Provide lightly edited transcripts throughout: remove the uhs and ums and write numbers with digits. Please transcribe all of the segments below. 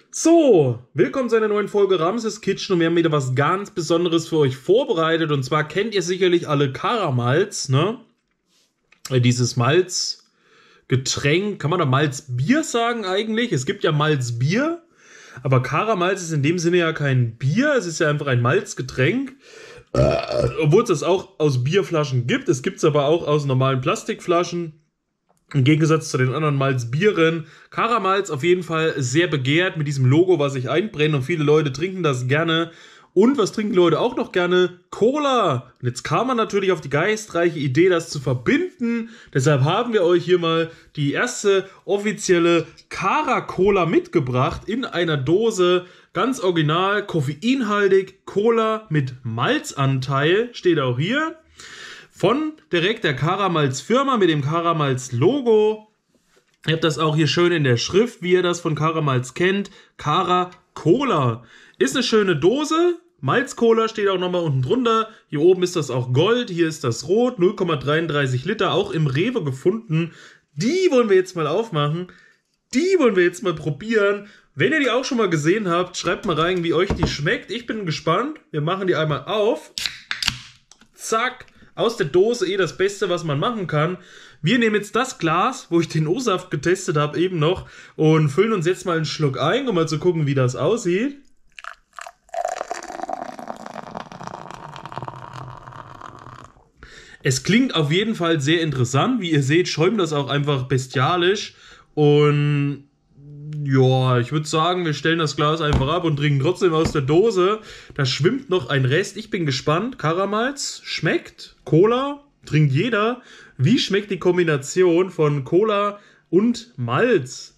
So, willkommen zu einer neuen Folge Ramses Kitchen und wir haben wieder was ganz Besonderes für euch vorbereitet. Und zwar kennt ihr sicherlich alle Kara-Malz, ne? Dieses Malzgetränk, kann man da Malzbier sagen eigentlich? Es gibt ja Malzbier, aber Kara-Malz ist in dem Sinne ja kein Bier, es ist ja einfach ein Malzgetränk. Obwohl es das auch aus Bierflaschen gibt, es gibt es aber auch aus normalen Plastikflaschen. Im Gegensatz zu den anderen Malzbieren. Kara-Malz auf jeden Fall sehr begehrt mit diesem Logo, was sich einbrennt, und viele Leute trinken das gerne. Und was trinken Leute auch noch gerne? Cola. Und jetzt kam man natürlich auf die geistreiche Idee, das zu verbinden. Deshalb haben wir euch hier mal die erste offizielle Kara-Cola mitgebracht in einer Dose. Ganz original, koffeinhaltig, Cola mit Malzanteil, steht auch hier. Von direkt der Kara-Malz Firma mit dem Kara-Malz Logo. Ihr habt das auch hier schön in der Schrift, wie ihr das von Kara-Malz kennt. Kara-Cola. Ist eine schöne Dose. Malz-Cola steht auch nochmal unten drunter. Hier oben ist das auch Gold, hier ist das Rot. 0,33 Liter, auch im Rewe gefunden. Die wollen wir jetzt mal aufmachen. Die wollen wir jetzt mal probieren. Wenn ihr die auch schon mal gesehen habt, schreibt mal rein, wie euch die schmeckt. Ich bin gespannt. Wir machen die einmal auf. Zack. Aus der Dose das Beste, was man machen kann. Wir nehmen jetzt das Glas, wo ich den O-Saft getestet habe eben noch, und füllen uns jetzt mal einen Schluck ein, um mal zu gucken, wie das aussieht. Es klingt auf jeden Fall sehr interessant. Wie ihr seht, schäumt das auch einfach bestialisch. Und ja, ich würde sagen, wir stellen das Glas einfach ab und trinken trotzdem aus der Dose. Da schwimmt noch ein Rest. Ich bin gespannt. Kara-Malz schmeckt. Cola trinkt jeder. Wie schmeckt die Kombination von Cola und Malz?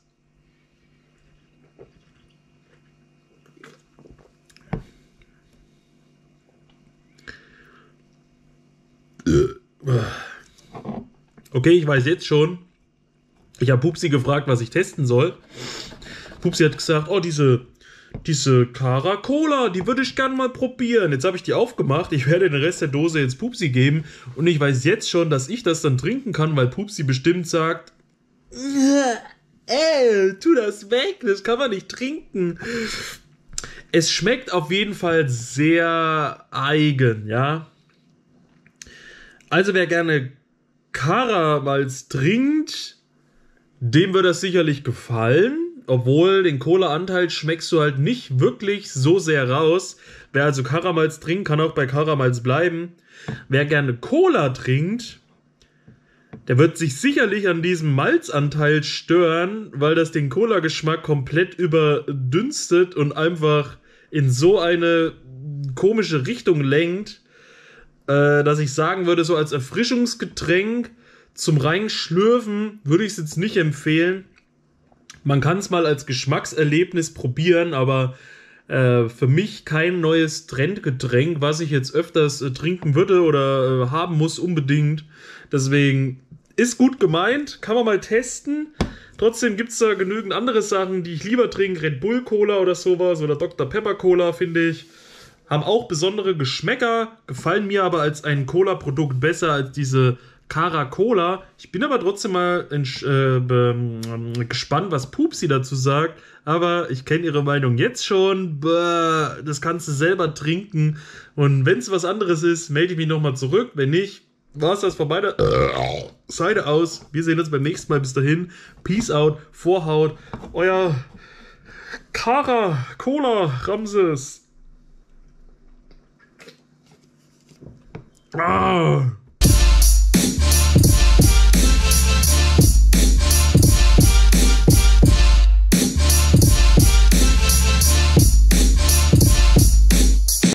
Okay, ich weiß jetzt schon. Ich habe Pupsi gefragt, was ich testen soll. Pupsi hat gesagt, oh, diese Kara-Cola, die würde ich gerne mal probieren. Jetzt habe ich die aufgemacht. Ich werde den Rest der Dose jetzt Pupsi geben. Und ich weiß jetzt schon, dass ich das dann trinken kann, weil Pupsi bestimmt sagt, tu das weg, das kann man nicht trinken. Es schmeckt auf jeden Fall sehr eigen, ja. Also wer gerne Kara-Malz trinkt, dem wird das sicherlich gefallen, obwohl den Cola-Anteil schmeckst du halt nicht wirklich so sehr raus. Wer also Kara-Malz trinkt, kann auch bei Kara-Malz bleiben. Wer gerne Cola trinkt, der wird sich sicherlich an diesem Malzanteil stören, weil das den Cola-Geschmack komplett überdünstet und einfach in so eine komische Richtung lenkt, dass ich sagen würde, so als Erfrischungsgetränk zum Reinschlürfen würde ich es jetzt nicht empfehlen. Man kann es mal als Geschmackserlebnis probieren, aber für mich kein neues Trendgetränk, was ich jetzt öfters trinken würde oder haben muss unbedingt. Deswegen ist gut gemeint, kann man mal testen. Trotzdem gibt es da genügend andere Sachen, die ich lieber trinke. Red Bull Cola oder sowas oder Dr. Pepper Cola, finde ich. Haben auch besondere Geschmäcker, gefallen mir aber als ein Cola-Produkt besser als diese Kara-Cola. Ich bin aber trotzdem mal gespannt, was Pupsi dazu sagt. Aber ich kenne ihre Meinung jetzt schon. Das kannst du selber trinken. Und wenn es was anderes ist, melde ich mich nochmal zurück. Wenn nicht, war es das von meiner Seite aus. Wir sehen uns beim nächsten Mal. Bis dahin. Peace out. Vorhaut. Euer Kara-Cola Ramses.